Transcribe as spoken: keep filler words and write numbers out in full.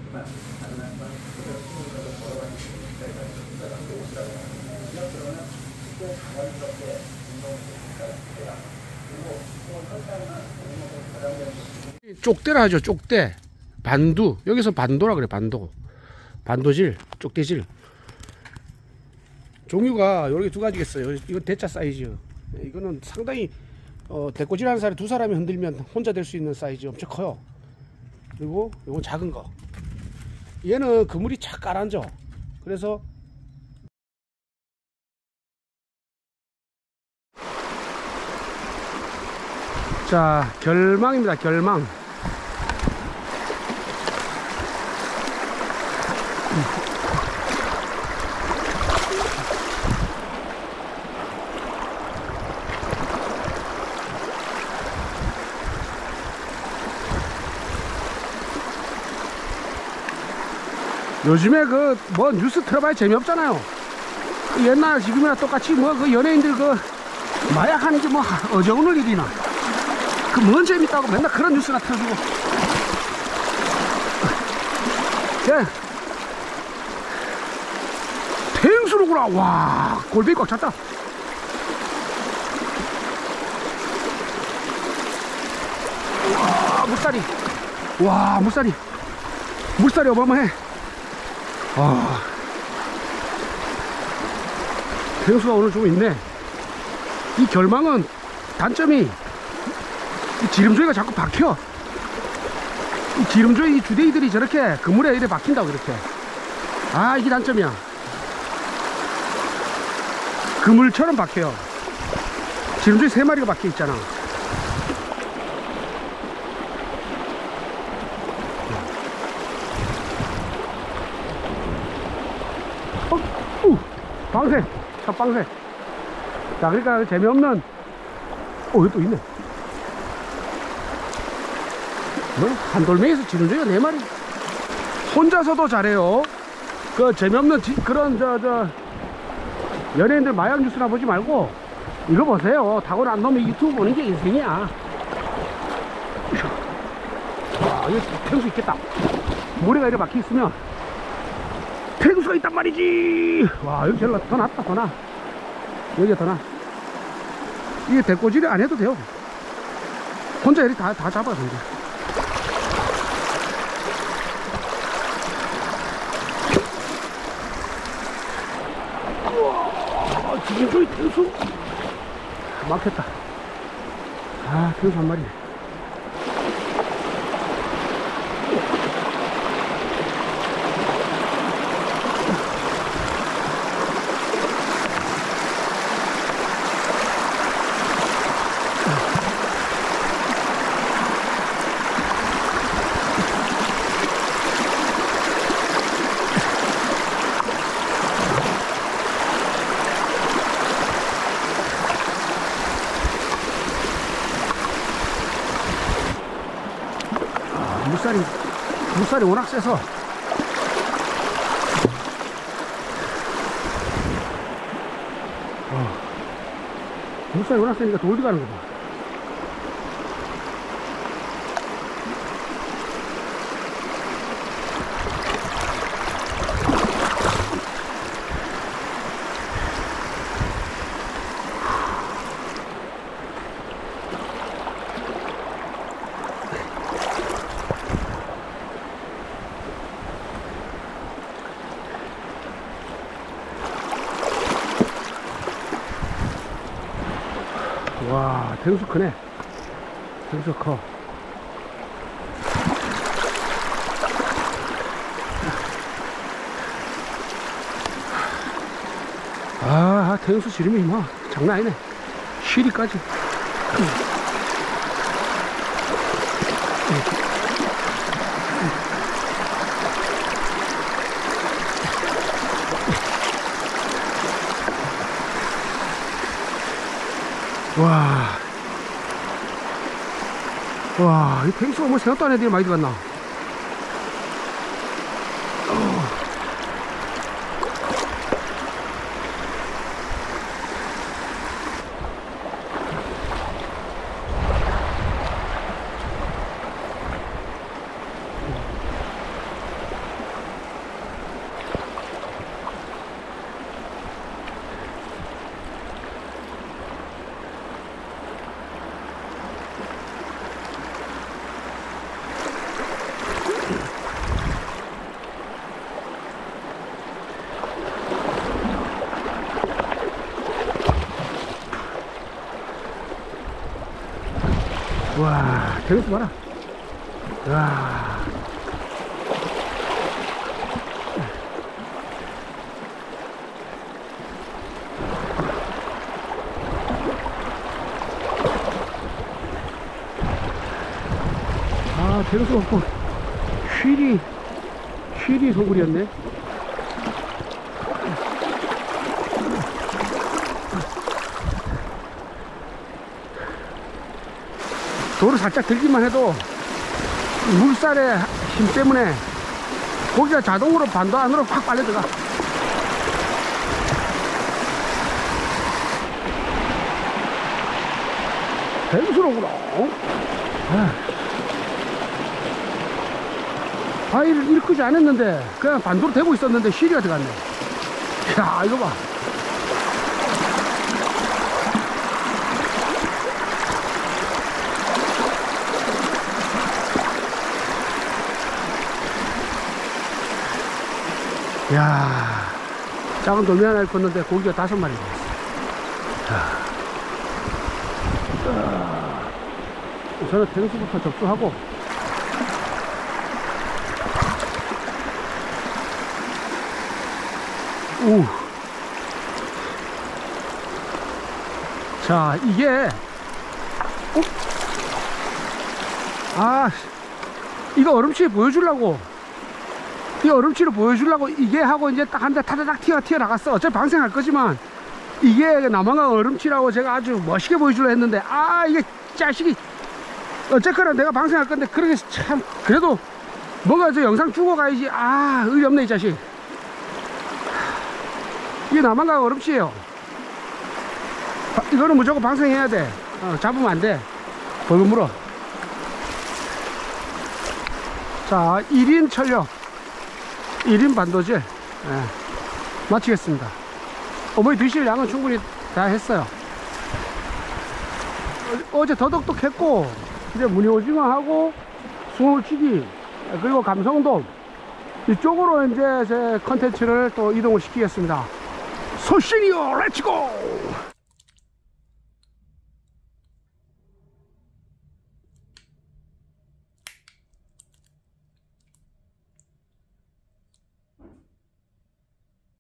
쪽대라 하죠. 쪽대, 반두. 여기서 반도라 그래. 반도, 반도질, 쪽대질. 종류가 이렇게 두 가지겠어요. 이건 대짜 사이즈. 이거는 상당히 어, 대꼬질 하는 사람이 두 사람이 흔들면 혼자 될 수 있는 사이즈 엄청 커요. 그리고 이건 작은 거. 얘는 그물이 착 가라앉아. 그래서 자, 결망입니다. 결망. 요즘에 그 뭐 뉴스 틀어봐야 재미없잖아요. 옛날 지금이나 똑같이 뭐 그 연예인들 그 마약 하는 게 뭐 어저오늘 일이나 그 뭔 재밌다고 맨날 그런 뉴스나 틀어주고. 예. 탱수로구나. 와, 골뱅이 꽉 찼다. 와, 물살이. 와, 물살이. 물살이 어마어마해. 아, 탱수가 오늘 좀 있네. 이 결망은 단점이 이 지름조이가 자꾸 박혀. 이 지름조이 이 주대이들이 저렇게 그물에 이래 박힌다고 이렇게. 아, 이게 단점이야. 그물처럼 박혀요. 지름조이 세 마리가 박혀 있잖아. 어, 우, 방생, 첫 방생. 자, 그러니까 재미없는. 어, 여기 또 있네. 뭐, 한 돌멩이에서 지름조이가 네 마리. 혼자서도 잘해요. 그 재미없는 지, 그런 저 저 연예인들 마약 뉴스나 보지 말고 이거 보세요. 타고난 놈이 유튜브 보는 게 인생이야. 와, 여기 탱수 있겠다. 모래가 이렇게 막혀 있으면 탱수가 있단 말이지. 와, 여기 제일 더 낫다. 더 나. 여기가 더 나. 이게 대꼬질이 안 해도 돼요. 혼자 이렇게 다, 다 잡아서 이제. 우와, 지금 저기 탱수 막혔다. 아, 탱수 한 마리. 물살이, 물살이 워낙 세서. 어, 물살이 워낙 세니까 돌리 가는 거 봐. 와, 탱수 크네. 탱수 커. 아, 탱수 지름이 뭐 장난 아니네. 쉬리까지. 와, 와, 이 탱수가 뭐 생각도 안 해도 많이 들어갔나. 와, 대구수 봐라. 와. 아, 대구수 없고, 휘리, 휘리 소굴이었네. 돌을 살짝 들기만 해도 물살의 힘 때문에 고기가 자동으로 반도 안으로 확 빨려 들어가. 대구수로구나. 바위를 일으키지 않았는데 그냥 반도로 대고 있었는데 시리가 들어갔네. 야, 이거 봐. 야, 작은 돌멩이 하나를 걷는데 고기가 다섯 마리 나왔어. 우선은 대구수부터 접수하고, 우. 자, 이게, 어? 아, 이거 얼음치 보여주려고. 이 얼음치를 보여주려고 이게 하고 이제 딱 한 대 타다닥 튀어 튀어나갔어. 어차피 방생할 거지만 이게 남한강 얼음치라고 제가 아주 멋있게 보여주려 했는데, 아, 이게 자식이 어쨌거나 내가 방생할 건데 그렇게 참 그래도 뭐가 저 영상 주고 가야지. 아, 의리 없네 이 자식. 이게 남한강 얼음치예요. 이거는 무조건 방생해야 돼. 어, 잡으면 안 돼. 벌금 물어. 자, 일 인 철력, 일 인 반도질, 예, 마치겠습니다. 어머니 드실 양은 충분히 다 했어요. 어, 어제 더덕도 했고, 이제 무늬오징어하고 숭어치기, 그리고 감성돔 이쪽으로 이제 제 컨텐츠를 또 이동을 시키겠습니다. 소시리오 렛츠고!